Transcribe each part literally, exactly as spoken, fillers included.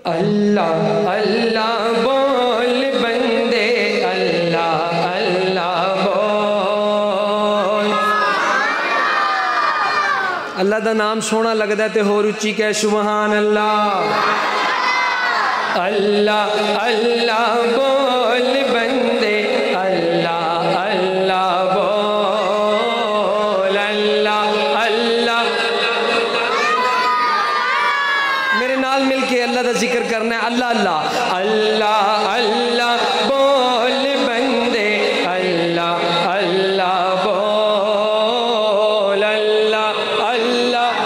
اللہ اللہ بول بندے اللہ اللہ بول. اللہ دا نام سونا لگتا ہے تے ہور اچھی کہہ سبحان اللہ. اللہ اللہ بول بندے اللہ اللہ بول. اللہ اللہ میرے نال مل کے اللہ دا ذکر کرنا ہے. اللہ اللہ اللہ اللہ بول بندے اللہ اللہ بول. اللہ اللہ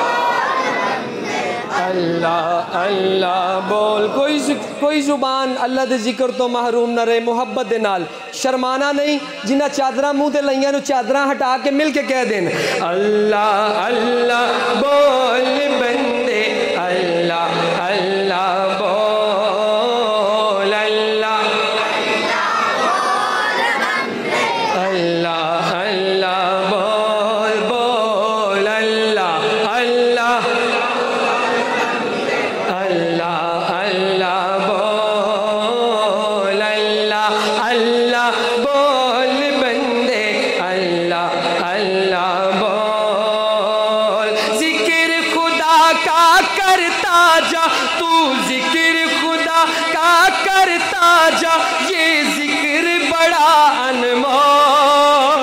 اللہ اللہ بول. کوئی کوئی زبان اللہ دے ذکر تو محروم نہ رہے. محبت دے نال شرمانا نہیں. جنہ چادرہ منہ تے لائیاں نو چادرہ ہٹا کے مل کے کہہ دین اللہ اللہ بول بندے اللہ اللہ بول. اللہ اللہ اللہ بول بول. اللہ اللہ اللہ اللہ بول. اللہ اللہ بول بندے اللہ اللہ بول. ذکر خدا کا کرتا جا تو ذکر خدا کا کرتا جا یہ ذکر بڑا انمول.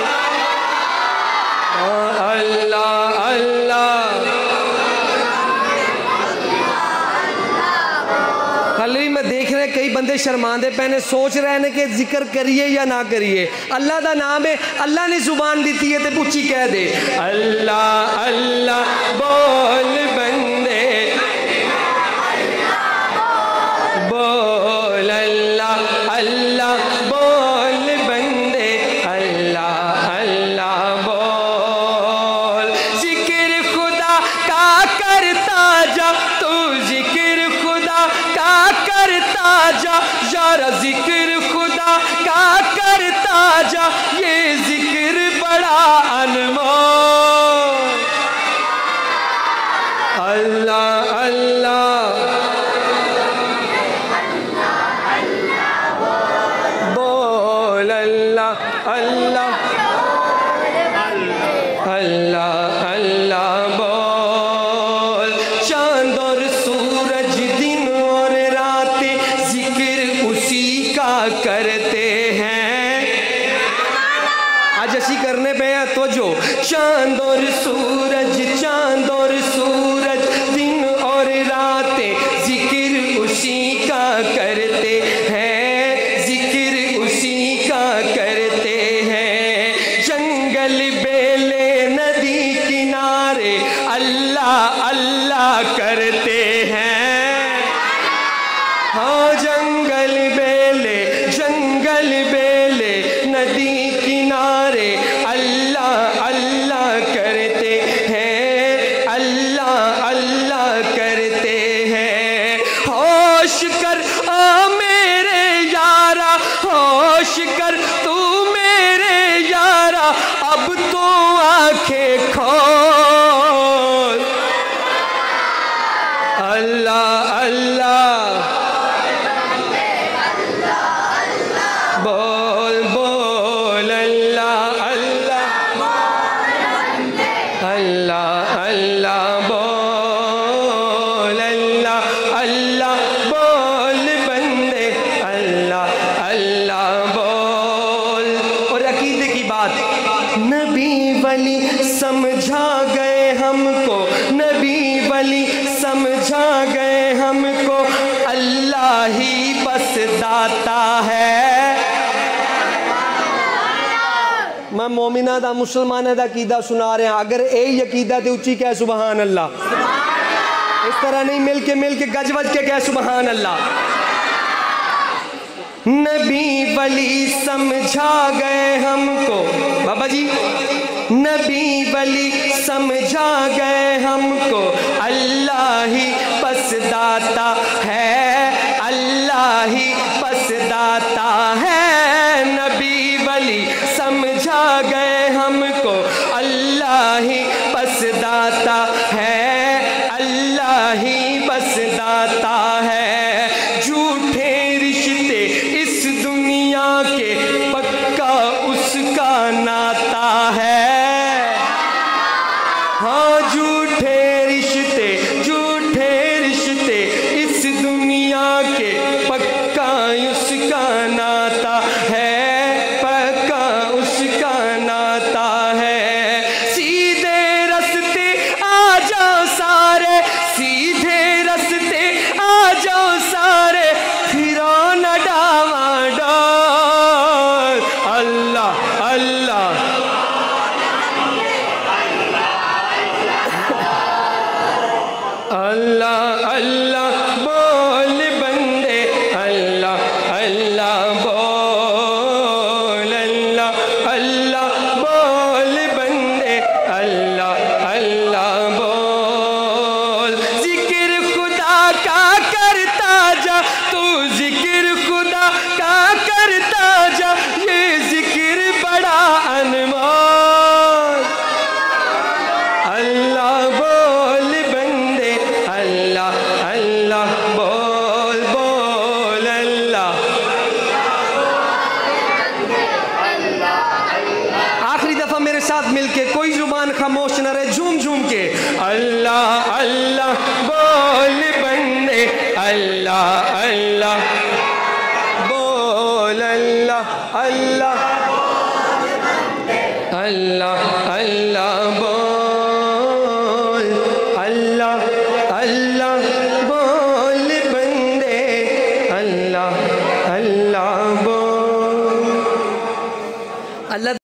اللہ اللہ کل بھی میں دیکھ رہے کئی بندے شرماندے پہنے سوچ رہے ہیں کہ ذکر کریے یا نہ کریے. اللہ دا نام ہے. اللہ نے زبان دیتی ہے تے پوچھی کہہ دے اللہ اللہ بول بندے بول. اللہ اللہ بول بندے اللہ اللہ بول. ذکر خدا کا کرتا جا تو ذکر خدا کا کرتا جا یارا ذکر خدا کا کرتا جا یہ ذکر بڑا انمول. اللہ اللہ بول. اللہ اللہ اللہ اللہ بول. چاند اور سورج دن اور راتیں ذکر اسی کا کرتے ہیں. آج اسی کرنے پہ ہے توجہ. چاند اور سورج چاند اور سورج دن اور راتیں ذکر اسی کا کرتے ہیں. ذکر اسی کا کرتے ہیں. جنگل بیلے ندی کنارے اللہ اللہ کرتے ہیں. ہاں جنگل بیلے جنگل بیلے ندی کنارے اللہ اللہ کرتے ہیں. اللہ اللہ کرتے ہیں. ہوش کر او میرے یارا ہوش کر تو میرے یارا اب تو آنکھیں کھول. اللہ اللہ بول بول. اللہ اللہ اللہ اللہ بول. اللہ اللہ بول بندے اللہ اللہ بول. اور عقیدے کی بات نبی ولی سمجھا گئے ہم کو. نبی ولی سمجھا گئے ہم کو. اللہ ہی بس داتا ہے. میں مومنہ دا مسلمانہ دا عقیدہ سنا رہے ہیں. اگر اے عقیدہ تے اچھی کہہ سبحان اللہ. اس طرح نہیں مل کے مل کے گج وج کے کہہ سبحان اللہ. نبی ولی سمجھا گئے ہم کو. بابا جی نبی ولی سمجھا گئے ہم کو. اللہ ہی بس داتا ہے. اللہ ہی بس داتا ہے. نبی ولی سمجھا گئے ہم کو. اللہ ہی بس داتا ہے. اللہ ہی بس داتا اللہ اللہ بول بندے اللہ اللہ بول اللہ اللہ بول بندے اللہ اللہ بول ذکر خدا کا کرتا جا تو ذکر خدا کا کرتا جا یہ ذکر بڑا انمول اللہ بول بندے اللہ اللہ بول بول اللہ آخری دفعہ میرے ساتھ مل کے کوئی زبان خاموش نہ رہے جھوم جھوم کے اللہ اللہ بول بندے اللہ اللہ بول اللہ اللہ اللہ اللہ